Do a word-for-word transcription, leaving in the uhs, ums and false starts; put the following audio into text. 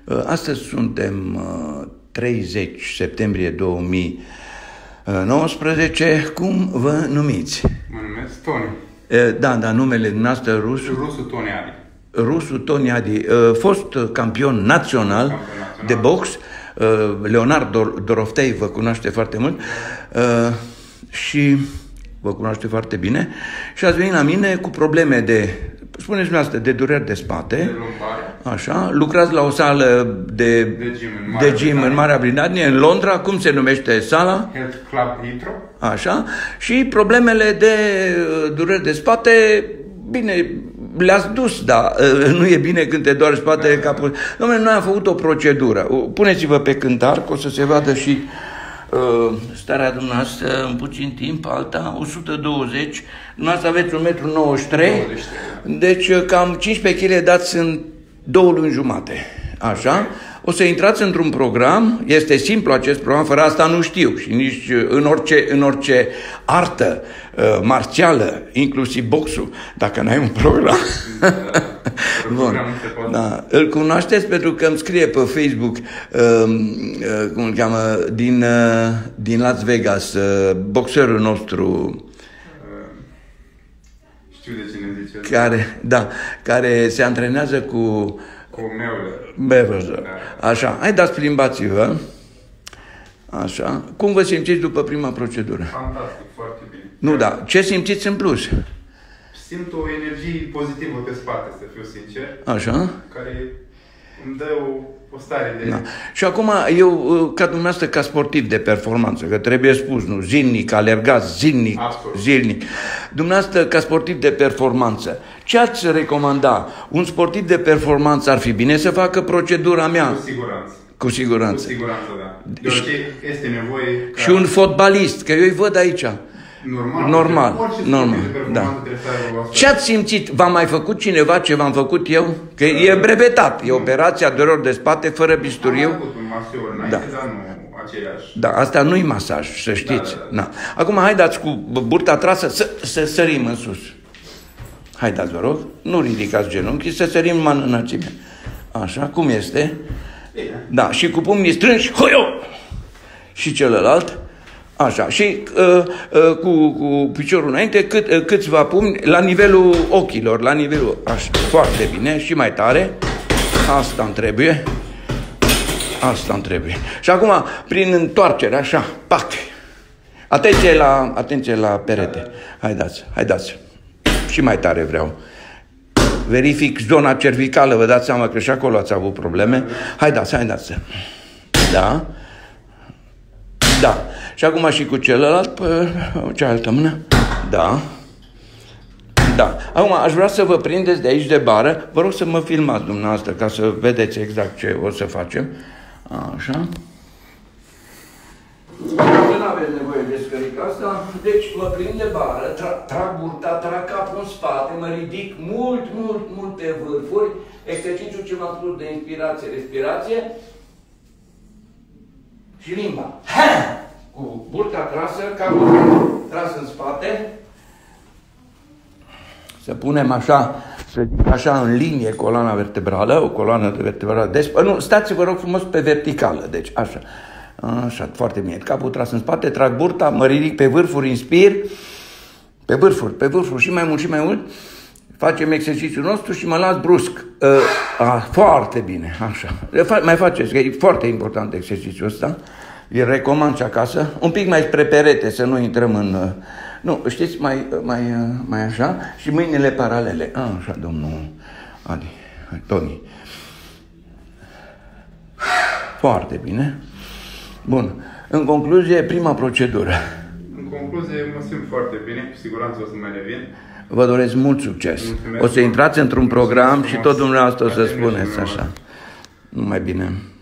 Astăzi suntem treizeci septembrie două mii nouăsprezece. Cum vă numiți? Mă numesc Toni. Da, da, numele dumneavoastră rus? Rusu Toni Adi. Rusu Toni Adi, fost campion național, campion național de box. Leonard Doroftei vă cunoaște foarte mult și vă cunoaște foarte bine. Și ați venit la mine cu probleme de, spuneți dumneavoastră, de dureri de spate. De lumbare. Așa, lucrați la o sală de, de gym, în Marea, de gym în Marea Britanie, în Londra. Cum se numește sala? Health Club Heathrow. Așa. Și problemele de dureri de spate, bine, le-ați dus, dar nu e bine când te doare spatele, da, capul. Da. Dom'le, noi am făcut o procedură. Puneți-vă pe cântar, că o să se vadă și uh, starea dumneavoastră în puțin timp, alta, o sută douăzeci. Dumneavoastră aveți un metru nouăzeci și trei, deci cam cincisprezece kilograme dați în două luni jumate. Așa. O să intrați într-un program, este simplu acest program, fără asta nu știu. Și nici în orice, în orice artă uh, marțială, inclusiv boxul, dacă n-ai un program. Da, bun. Da. Îl cunoașteți pentru că îmi scrie pe Facebook, uh, uh, cum îl cheamă, din, uh, din Las Vegas, uh, boxerul nostru. Uh, știu de cine zice. Care, da, care se antrenează cu... Cu Mayweather. Da. Așa, hai dați plimbați-vă. Așa. Cum vă simțiți după prima procedură? Fantastic, foarte bine. Nu, da. Ce simțiți în plus? Simt o energie pozitivă pe spate, să fiu sincer. Așa. Care îmi dă o, o stare de... Da. Și acum, eu, ca dumneavoastră, ca sportiv de performanță, că trebuie spus, nu, zilnic, alergați, zilnic, Absolut. zilnic. Dumneavoastră, ca sportiv de performanță, ce ați recomanda? Un sportiv de performanță ar fi bine să facă procedura mea? Cu siguranță. Cu siguranță. Cu siguranță, da. Deoarece este nevoie... Ca... Și un fotbalist, că eu îi văd aici. Normal. Normal. Normal. Da. Ce ați simțit? V-a mai făcut cineva ce v-am făcut eu? Că uh, e brevetat. E operația de dureri de spate fără bisturiu. Am făcut un masior înainte, da, dar nu aceeași. Da, asta nu-i masaj, să știți. Da, da, da. Da. Acum haideți cu burta trasă să, să sărim în sus. Haideți, vă rog. Nu ridicați genunchii, să sărim în înălțime. Așa, cum este? Bine. Da, și cu pumnii strânși, hoio! Și celălalt. Așa, și uh, uh, cu, cu piciorul înainte, cât, uh, câțiva pumni la nivelul ochilor, la nivelul, așa, foarte bine, și mai tare. Asta îmi trebuie. Asta îmi trebuie. Și acum, prin întoarcere, așa, pac. Atenție la, atenție la perete. Haideți, haideți. Și mai tare vreau. Verific zona cervicală, vă dați seama că și acolo ați avut probleme. Haideți, haideți. Da. Da. Și acum și cu celălalt, pe cealaltă mână. Da. Da. Acum aș vrea să vă prindeți de aici de bară. Vă rog să mă filmați dumneavoastră ca să vedeți exact ce o să facem. Așa. Nu aveți nevoie de scărica asta. Deci mă prind de bară, tra trag burta, trag capul în spate, mă ridic mult, mult, mult pe vârfuri. Exercițiul ce v-am spus de inspirație, respirație. Și limba. Ha! Cu burta trasă, capul tras în spate. Să punem așa, să zic așa, în linie coloana vertebrală, o coloană vertebrală des. Nu, stați, vă rog frumos, pe verticală. Deci, așa. Așa, foarte bine. Capul tras în spate, trag burta, mă ridic pe vârfuri, inspir. Pe vârfuri, pe vârfuri, și mai mult, și mai mult. Facem exercițiul nostru și mă las brusc. Uh, uh, foarte bine, așa. Mai faceți, că e foarte important exercițiul ăsta. Îl recomand și acasă. Un pic mai spre perete, să nu intrăm în... Uh, nu, știți, mai, mai, uh, mai așa. Și mâinile paralele. Ah, așa, domnul Adi, Toni. Foarte bine. Bun. În concluzie, prima procedură. În concluzie, mă simt foarte bine. Cu siguranță o să mai revin. Vă doresc mult succes. Mulțumesc. O să intrați într-un program și tot dumneavoastră o să spuneți așa. Numai bine.